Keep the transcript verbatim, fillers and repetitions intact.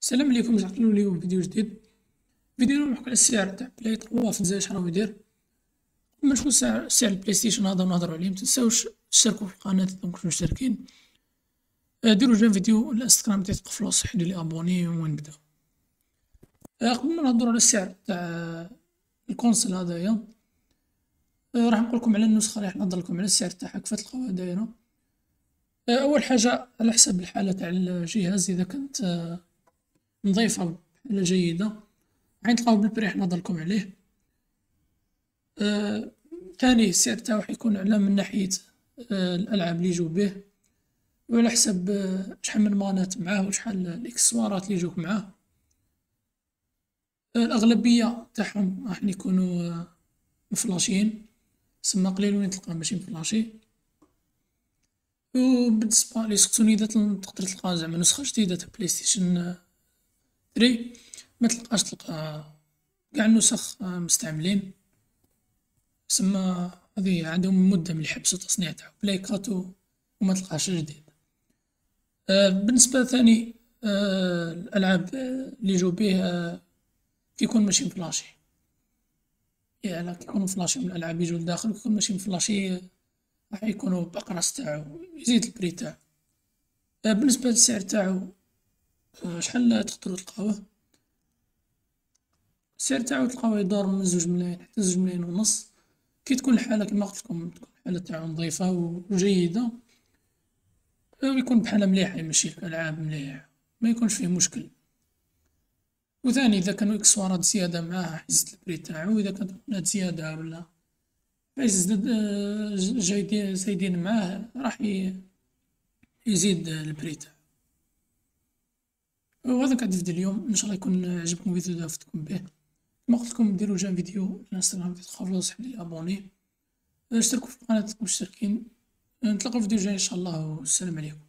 السلام عليكم، رجعت لكم اليوم فيديو جديد. فيديو اليوم نحكي على السعر تاع بلاي تخوا في الجزائر شحال راهو يدير. قبل ما نشوفو سعر سعر البلاي ستيشن هذا ونهضرو عليه، متنساوش تشتركوا في القناة إذا مكنتوش مشتركين. آه، ديروا جيم فيديو الانستغرام تاعي تقفلو صح، ديروا لي ابوني وين نبداو. آه، قبل ما نهضرو على السعر تاع الكونسل هذايا، آه، راح نقولكم على النسخة اللي راح نهضر لكم على السعر تاعها كيف تلقاوها دايرة. آه، أول حاجة على حسب الحالة تاع الجهاز، إذا كانت آه، نظيفة بحالة جيدة راح تلقاو بالبري راح نهضر لكم عليه. آه، ثاني السعر تاعو حيكون على من ناحية آه الألعاب اللي يجو به، وعلى حسب آه شحال من مانات معاه وشحال الإكسسوارات اللي يجوك معاه. آه الأغلبية تاعهم راح يكونوا آه مفلاشين، سما قليل وين تلقاه ماشي مفلاشي. وبالنسبة للسونيدات تقدر تلقى زعما نسخة جديدة تاع بلاي ستيشن آه ثري، متلقاش تلقى قاع النسخ آه مستعملين، سما هذه عندهم مدة من يحبسو التصنيع تاعو بلاي كاتو وما تلقاش جديد. آه بالنسبة ثاني آه الألعاب آه اللي يجو بيه آه كيكون ماشي مفلاشي، يعني كيكونو مفلاشي من الألعاب يجو لداخل، كيكون ماشي مفلاشي آه، راح يكونو بأقراص تاعو يزيد البري تاعو. آه بالنسبة للسعر تاعو، آه شحال تقدرو تلقاوه؟ السعر تاعو تلقاوه يدور من زوج ملاين حتى زوج ملاين ونص، كي تكون الحالة كيما قلتلكم تكون الحالة تاعو نظيفة وجيدة، ويكون بحالة مليحة يمشي الألعاب مليح، ما يكونش فيه مشكل. وثاني إذا كانوا إكسسوارات زيادة معاه يزيد البري تاعو، إذا كانت ركنات زيادة ولا يزيد آه، جايدين زايدين معاه راح ي- يزيد البري تاعو. وهذا كان فيديو اليوم، إن شاء الله يكون عجبكم الفيديو دا فدتكم به. كما قلت لكم ديروا جيم فيديو الانستغرام تخافوا صحاب لي ابوني، اشتركوا في القناة مشتركين. نتلاقوا في فيديو جاي إن شاء الله، والسلام عليكم.